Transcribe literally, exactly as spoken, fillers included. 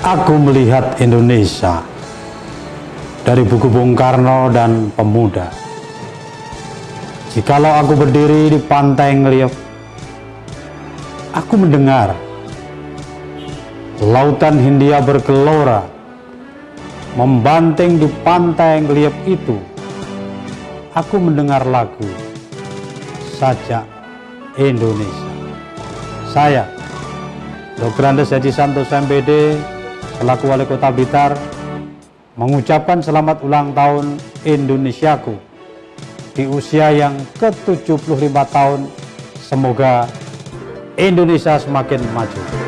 Aku melihat Indonesia dari buku Bung Karno dan Pemuda. Jikalau aku berdiri di pantai Ngeliep, aku mendengar lautan Hindia bergelora membanting di pantai Ngeliep itu. Aku mendengar lagu Sajak Indonesia. Saya, Doktor Andes Haji Santoso M Pd, selaku Wali Kota Blitar, mengucapkan selamat ulang tahun Indonesiaku di usia yang ke tujuh puluh lima tahun. Semoga Indonesia semakin maju.